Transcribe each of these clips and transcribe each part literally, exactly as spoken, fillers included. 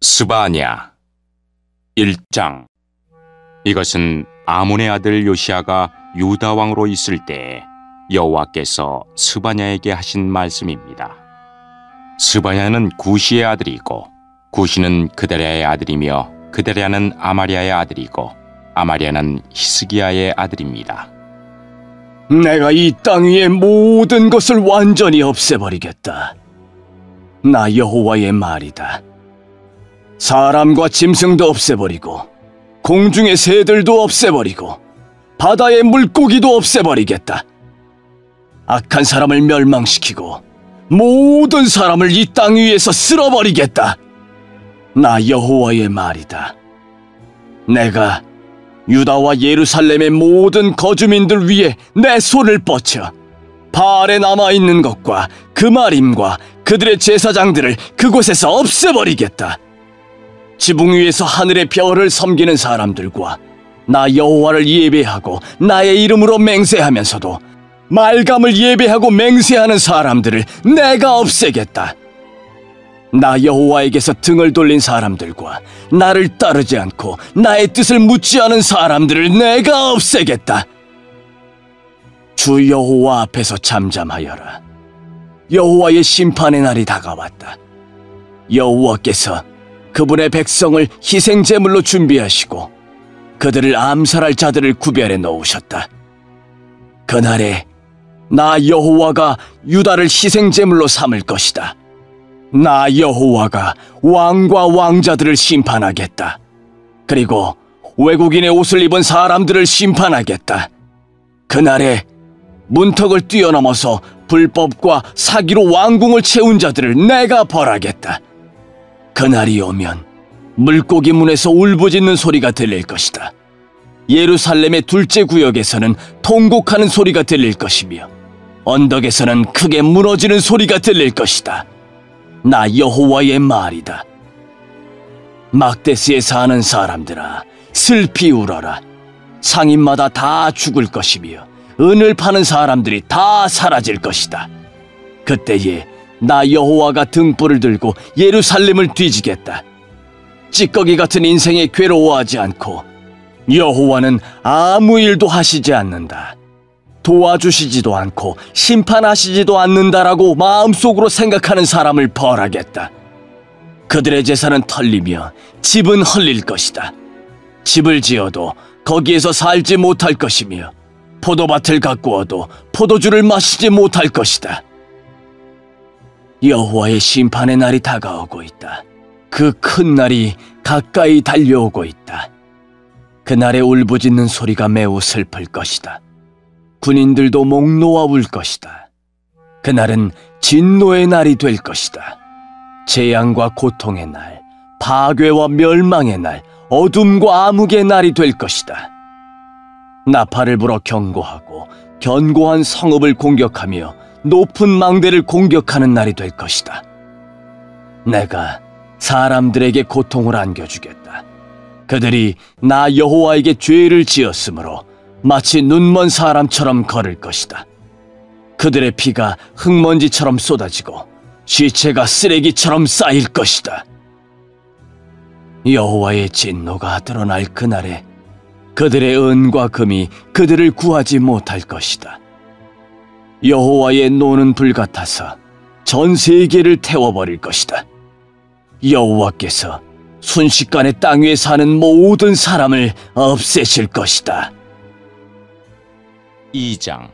스바냐 일 장. 이것은 아몬의 아들 요시야가 유다 왕으로 있을 때 여호와께서 스바냐에게 하신 말씀입니다. 스바냐는 구시의 아들이고 구시는 그데랴의 아들이며 그데랴는 아마리아의 아들이고 아마리아는 히스기야의 아들입니다. 내가 이 땅 위의 모든 것을 완전히 없애버리겠다. 나 여호와의 말이다. 사람과 짐승도 없애버리고 공중의 새들도 없애버리고 바다의 물고기도 없애버리겠다. 악한 사람을 멸망시키고 모든 사람을 이 땅 위에서 쓸어버리겠다. 나 여호와의 말이다. 내가 유다와 예루살렘의 모든 거주민들 위에 내 손을 뻗쳐 바알에 남아있는 것과 그마림과 그들의 제사장들을 그곳에서 없애버리겠다. 지붕 위에서 하늘의 별을 섬기는 사람들과 나 여호와를 예배하고 나의 이름으로 맹세하면서도 말감을 예배하고 맹세하는 사람들을 내가 없애겠다. 나 여호와에게서 등을 돌린 사람들과 나를 따르지 않고 나의 뜻을 묻지 않은 사람들을 내가 없애겠다. 주 여호와 앞에서 잠잠하여라. 여호와의 심판의 날이 다가왔다. 여호와께서 그분의 백성을 희생제물로 준비하시고 그들을 암살할 자들을 구별해 놓으셨다. 그날에 나 여호와가 유다를 희생제물로 삼을 것이다. 나 여호와가 왕과 왕자들을 심판하겠다. 그리고 외국인의 옷을 입은 사람들을 심판하겠다. 그날에 문턱을 뛰어넘어서 불법과 사기로 왕궁을 채운 자들을 내가 벌하겠다. 그날이 오면 물고기 문에서 울부짖는 소리가 들릴 것이다. 예루살렘의 둘째 구역에서는 통곡하는 소리가 들릴 것이며 언덕에서는 크게 무너지는 소리가 들릴 것이다. 나 여호와의 말이다. 막데스에 사는 사람들아, 슬피 울어라. 상인마다 다 죽을 것이며 은을 파는 사람들이 다 사라질 것이다. 그때에 나 여호와가 등불을 들고 예루살렘을 뒤지겠다. 찌꺼기 같은 인생에 괴로워하지 않고 여호와는 아무 일도 하시지 않는다. 도와주시지도 않고 심판하시지도 않는다라고 마음속으로 생각하는 사람을 벌하겠다. 그들의 재산은 털리며 집은 헐릴 것이다. 집을 지어도 거기에서 살지 못할 것이며 포도밭을 가꾸어도 포도주를 마시지 못할 것이다. 여호와의 심판의 날이 다가오고 있다. 그 큰 날이 가까이 달려오고 있다. 그날의 울부짖는 소리가 매우 슬플 것이다. 군인들도 목 놓아 울 것이다. 그날은 진노의 날이 될 것이다. 재앙과 고통의 날, 파괴와 멸망의 날, 어둠과 암흑의 날이 될 것이다. 나팔을 불어 경고하고 견고한 성읍을 공격하며 높은 망대를 공격하는 날이 될 것이다. 내가 사람들에게 고통을 안겨주겠다. 그들이 나 여호와에게 죄를 지었으므로 마치 눈먼 사람처럼 걸을 것이다. 그들의 피가 흙먼지처럼 쏟아지고 시체가 쓰레기처럼 쌓일 것이다. 여호와의 진노가 드러날 그날에 그들의 은과 금이 그들을 구하지 못할 것이다. 여호와의 노는 불 같아서 전 세계를 태워버릴 것이다. 여호와께서 순식간에 땅 위에 사는 모든 사람을 없애실 것이다. 이 장.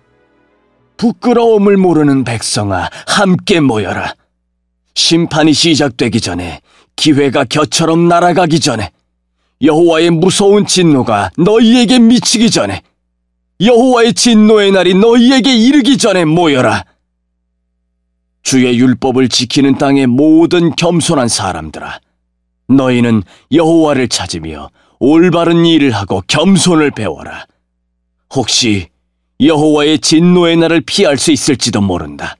부끄러움을 모르는 백성아, 함께 모여라. 심판이 시작되기 전에, 기회가 겨처럼 날아가기 전에, 여호와의 무서운 진노가 너희에게 미치기 전에, 여호와의 진노의 날이 너희에게 이르기 전에 모여라. 주의 율법을 지키는 땅의 모든 겸손한 사람들아, 너희는 여호와를 찾으며 올바른 일을 하고 겸손을 배워라. 혹시 여호와의 진노의 날을 피할 수 있을지도 모른다.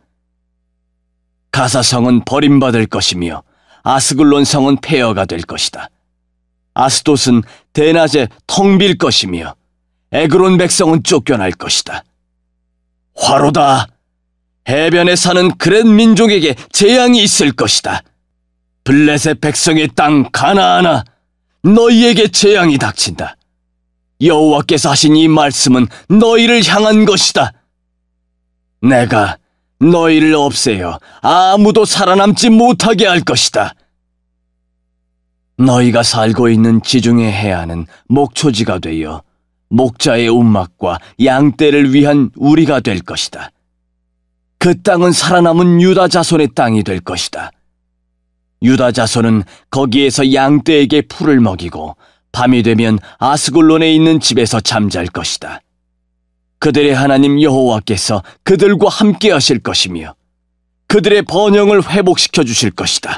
가사성은 버림받을 것이며 아스글론 성은 폐허가 될 것이다. 아스돗은 대낮에 텅 빌 것이며 에그론 백성은 쫓겨날 것이다. 화로다! 해변에 사는 그렛 민족에게 재앙이 있을 것이다. 블레셋 백성의 땅 가나안아, 너희에게 재앙이 닥친다. 여호와께서 하신 이 말씀은 너희를 향한 것이다. 내가 너희를 없애어 아무도 살아남지 못하게 할 것이다. 너희가 살고 있는 지중해 해안은 목초지가 되어 목자의 움막과 양떼를 위한 우리가 될 것이다. 그 땅은 살아남은 유다 자손의 땅이 될 것이다. 유다 자손은 거기에서 양떼에게 풀을 먹이고 밤이 되면 아스글론에 있는 집에서 잠잘 것이다. 그들의 하나님 여호와께서 그들과 함께 하실 것이며 그들의 번영을 회복시켜 주실 것이다.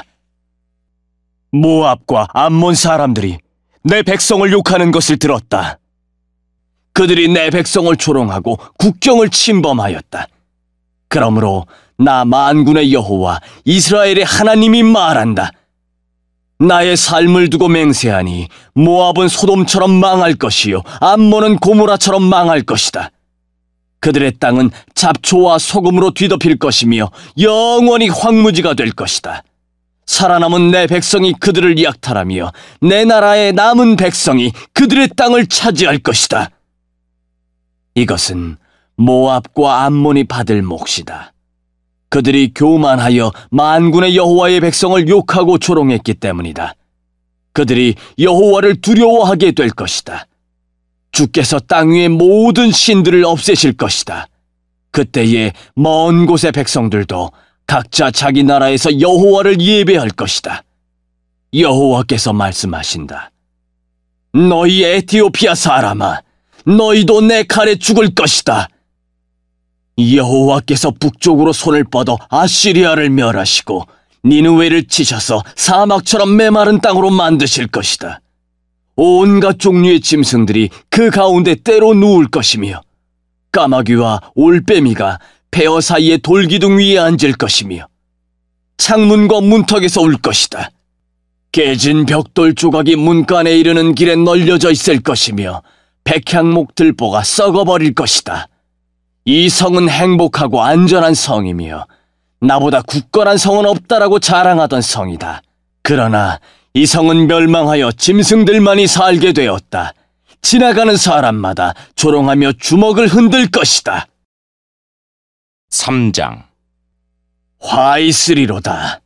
모압과 암몬 사람들이 내 백성을 욕하는 것을 들었다. 그들이 내 백성을 조롱하고 국경을 침범하였다. 그러므로 나 만군의 여호와 이스라엘의 하나님이 말한다. 나의 삶을 두고 맹세하니 모압은 소돔처럼 망할 것이요 암몬은 고모라처럼 망할 것이다. 그들의 땅은 잡초와 소금으로 뒤덮일 것이며 영원히 황무지가 될 것이다. 살아남은 내 백성이 그들을 약탈하며 내 나라의 남은 백성이 그들의 땅을 차지할 것이다. 이것은 모압과 암몬이 받을 몫이다. 그들이 교만하여 만군의 여호와의 백성을 욕하고 조롱했기 때문이다. 그들이 여호와를 두려워하게 될 것이다. 주께서 땅 위의 모든 신들을 없애실 것이다. 그때에 먼 곳의 백성들도 각자 자기 나라에서 여호와를 예배할 것이다. 여호와께서 말씀하신다. 너희 에티오피아 사람아, 너희도 내 칼에 죽을 것이다. 여호와께서 북쪽으로 손을 뻗어 아시리아를 멸하시고 니느웨를 치셔서 사막처럼 메마른 땅으로 만드실 것이다. 온갖 종류의 짐승들이 그 가운데 때로 누울 것이며 까마귀와 올빼미가 폐허 사이의 돌기둥 위에 앉을 것이며 창문과 문턱에서 울 것이다. 깨진 벽돌 조각이 문간에 이르는 길에 널려져 있을 것이며 백향목 들보가 썩어버릴 것이다. 이 성은 행복하고 안전한 성이며 나보다 굳건한 성은 없다라고 자랑하던 성이다. 그러나 이 성은 멸망하여 짐승들만이 살게 되었다. 지나가는 사람마다 조롱하며 주먹을 흔들 것이다. 삼 장. 화 있으리로다.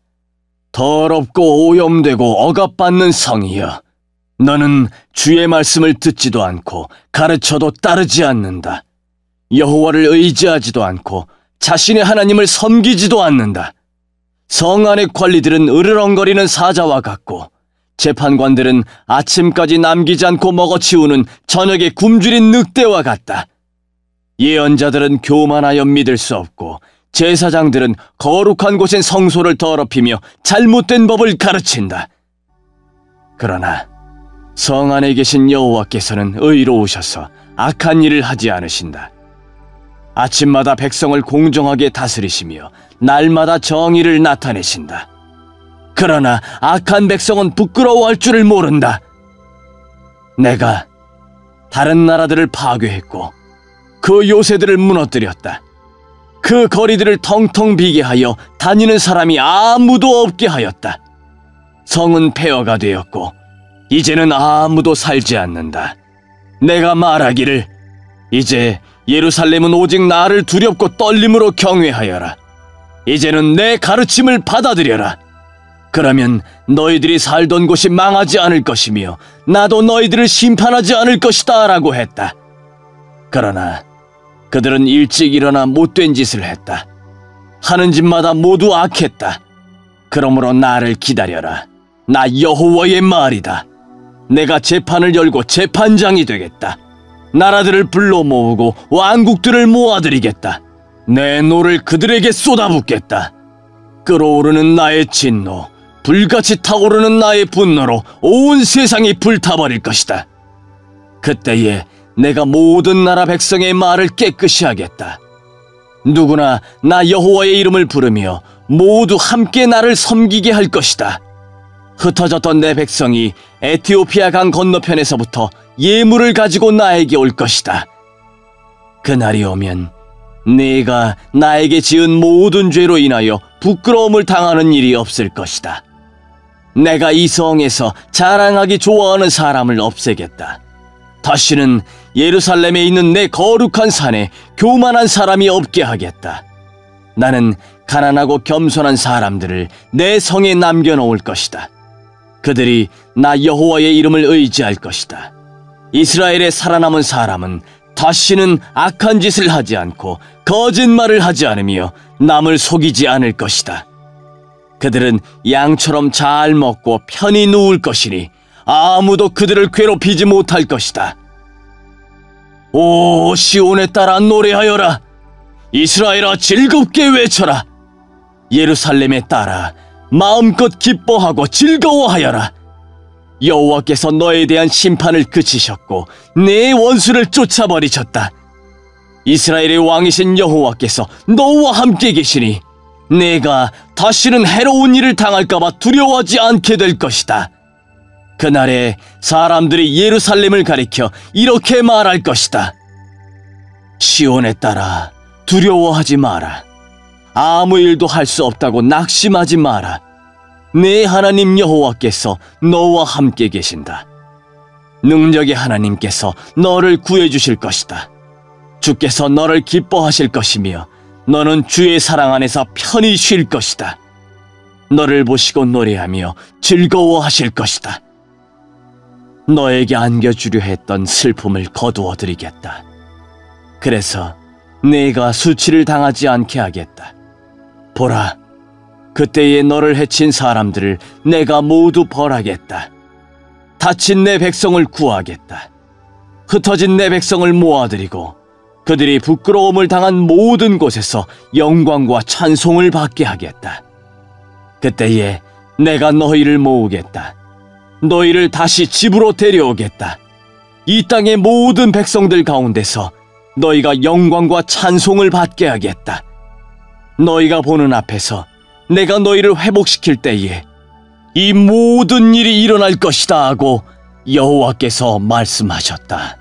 더럽고 오염되고 억압받는 성이여, 너는 주의 말씀을 듣지도 않고 가르쳐도 따르지 않는다. 여호와를 의지하지도 않고 자신의 하나님을 섬기지도 않는다. 성 안의 관리들은 으르렁거리는 사자와 같고 재판관들은 아침까지 남기지 않고 먹어치우는 저녁에 굶주린 늑대와 같다. 예언자들은 교만하여 믿을 수 없고 제사장들은 거룩한 곳엔 성소를 더럽히며 잘못된 법을 가르친다. 그러나 성 안에 계신 여호와께서는 의로우셔서 악한 일을 하지 않으신다. 아침마다 백성을 공정하게 다스리시며 날마다 정의를 나타내신다. 그러나 악한 백성은 부끄러워할 줄을 모른다. 내가 다른 나라들을 파괴했고 그 요새들을 무너뜨렸다. 그 거리들을 텅텅 비게 하여 다니는 사람이 아무도 없게 하였다. 성은 폐허가 되었고 이제는 아무도 살지 않는다. 내가 말하기를 이제 예루살렘은 오직 나를 두렵고 떨림으로 경외하여라. 이제는 내 가르침을 받아들여라. 그러면 너희들이 살던 곳이 망하지 않을 것이며 나도 너희들을 심판하지 않을 것이다 라고 했다. 그러나 그들은 일찍 일어나 못된 짓을 했다. 하는 짓마다 모두 악했다. 그러므로 나를 기다려라. 나 여호와의 말이다. 내가 재판을 열고 재판장이 되겠다. 나라들을 불러 모으고 왕국들을 모아들이겠다. 내 노를 그들에게 쏟아붓겠다. 끓어오르는 나의 진노, 불같이 타오르는 나의 분노로 온 세상이 불타버릴 것이다. 그때에 내가 모든 나라 백성의 말을 깨끗이 하겠다. 누구나 나 여호와의 이름을 부르며 모두 함께 나를 섬기게 할 것이다. 흩어졌던 내 백성이 에티오피아 강 건너편에서부터 예물을 가지고 나에게 올 것이다. 그날이 오면 네가 나에게 지은 모든 죄로 인하여 부끄러움을 당하는 일이 없을 것이다. 내가 이 성에서 자랑하기 좋아하는 사람을 없애겠다. 다시는 예루살렘에 있는 내 거룩한 산에 교만한 사람이 없게 하겠다. 나는 가난하고 겸손한 사람들을 내 성에 남겨놓을 것이다. 그들이 나 여호와의 이름을 의지할 것이다. 이스라엘에 살아남은 사람은 다시는 악한 짓을 하지 않고 거짓말을 하지 않으며 남을 속이지 않을 것이다. 그들은 양처럼 잘 먹고 편히 누울 것이니 아무도 그들을 괴롭히지 못할 것이다. 오, 시온에 따라 노래하여라. 이스라엘아, 즐겁게 외쳐라. 예루살렘에 따라 마음껏 기뻐하고 즐거워하여라. 여호와께서 너에 대한 심판을 그치셨고 내 원수를 쫓아버리셨다. 이스라엘의 왕이신 여호와께서 너와 함께 계시니 내가 다시는 해로운 일을 당할까봐 두려워하지 않게 될 것이다. 그날에 사람들이 예루살렘을 가리켜 이렇게 말할 것이다. 시온에 따라 두려워하지 마라. 아무 일도 할 수 없다고 낙심하지 마라. 내 하나님 여호와께서 너와 함께 계신다. 능력의 하나님께서 너를 구해주실 것이다. 주께서 너를 기뻐하실 것이며 너는 주의 사랑 안에서 편히 쉴 것이다. 너를 보시고 노래하며 즐거워하실 것이다. 너에게 안겨주려 했던 슬픔을 거두어드리겠다. 그래서 내가 수치를 당하지 않게 하겠다. 보라, 그때에 너를 해친 사람들을 내가 모두 벌하겠다. 다친 내 백성을 구하겠다. 흩어진 내 백성을 모아들이고 그들이 부끄러움을 당한 모든 곳에서 영광과 찬송을 받게 하겠다. 그때에 내가 너희를 모으겠다. 너희를 다시 집으로 데려오겠다. 이 땅의 모든 백성들 가운데서 너희가 영광과 찬송을 받게 하겠다. 너희가 보는 앞에서 내가 너희를 회복시킬 때에 이 모든 일이 일어날 것이다 하고 여호와께서 말씀하셨다.